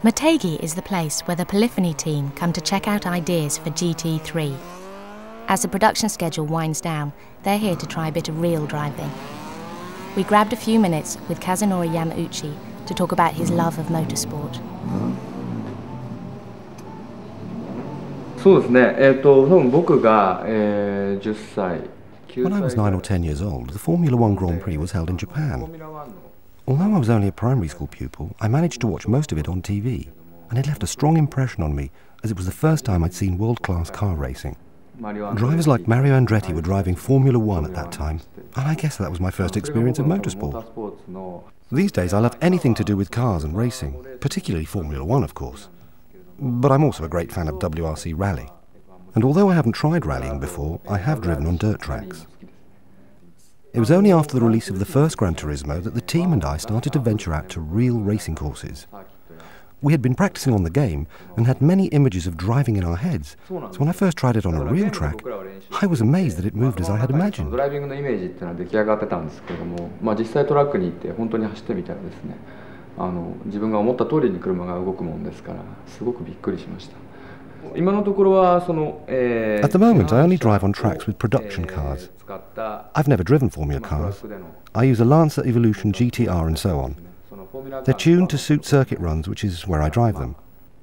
Motegi is the place where the Polyphony team come to check out ideas for GT3. As the production schedule winds down, they're here to try a bit of real driving. We grabbed a few minutes with Kazunori Yamauchi to talk about his love of motorsport. When I was 9 or 10 years old, the Formula One Grand Prix was held in Japan. Although I was only a primary school pupil, I managed to watch most of it on TV, and it left a strong impression on me as it was the first time I'd seen world-class car racing. Drivers like Mario Andretti were driving Formula One at that time, and I guess that was my first experience of motorsport. These days I love anything to do with cars and racing, particularly Formula One, of course. But I'm also a great fan of WRC Rally. And although I haven't tried rallying before, I have driven on dirt tracks. It was only after the release of the first Gran Turismo that the team and I started to venture out to real racing courses. We had been practicing on the game and had many images of driving in our heads, so when I first tried it on a real track, I was amazed that it moved as I had imagined. At the moment, I only drive on tracks with production cars. I've never driven Formula cars. I use a Lancer Evolution GTR and so on. They're tuned to suit circuit runs, which is where I drive them.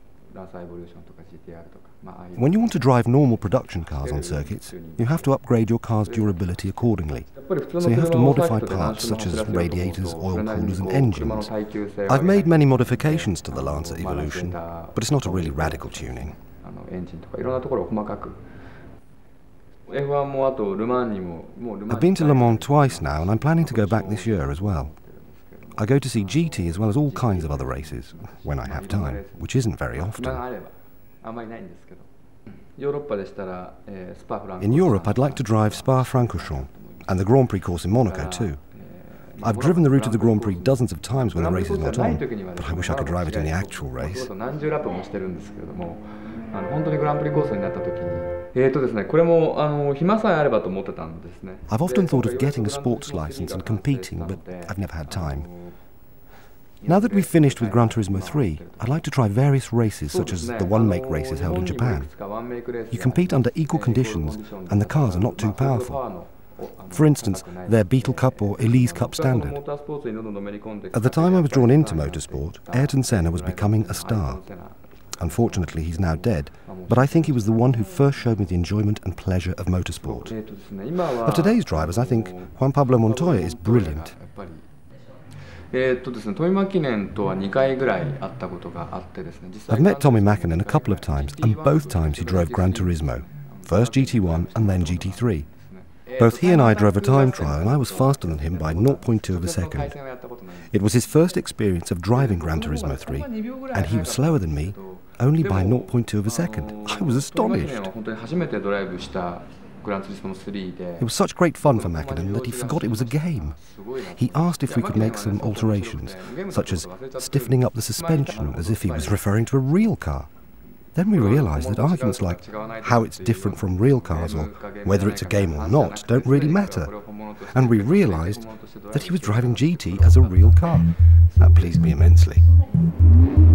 When you want to drive normal production cars on circuits, you have to upgrade your car's durability accordingly. So you have to modify parts such as radiators, oil coolers and engines. I've made many modifications to the Lancer Evolution, but it's not a really radical tuning. I've been to Le Mans twice now, and I'm planning to go back this year as well. I go to see GT as well as all kinds of other races, when I have time, which isn't very often. In Europe, I'd like to drive Spa-Francorchamps, and the Grand Prix course in Monaco too. I've driven the route of the Grand Prix dozens of times when the race is not on, but I wish I could drive it in the actual race. I've often thought of getting a sports license and competing, but I've never had time. Now that we've finished with Gran Turismo 3, I'd like to try various races such as the one-make races held in Japan. You compete under equal conditions and the cars are not too powerful. For instance, they're Beetle Cup or Elise Cup standard. At the time I was drawn into motorsport, Ayrton Senna was becoming a star. Unfortunately, he's now dead, but I think he was the one who first showed me the enjoyment and pleasure of motorsport. Of today's drivers, I think Juan Pablo Montoya is brilliant. I've met Tommi Mäkinen a couple of times, and both times he drove Gran Turismo, first GT1 and then GT3. Both he and I drove a time trial, and I was faster than him by 0.2 of a second. It was his first experience of driving Gran Turismo 3, and he was slower than me, only by 0.2 of a second. I was astonished. It was such great fun for Mäkinen that he forgot it was a game. He asked if we could make some alterations, such as stiffening up the suspension as if he was referring to a real car. Then we realised that arguments like how it's different from real cars or whether it's a game or not don't really matter. And we realised that he was driving GT as a real car. That pleased me immensely.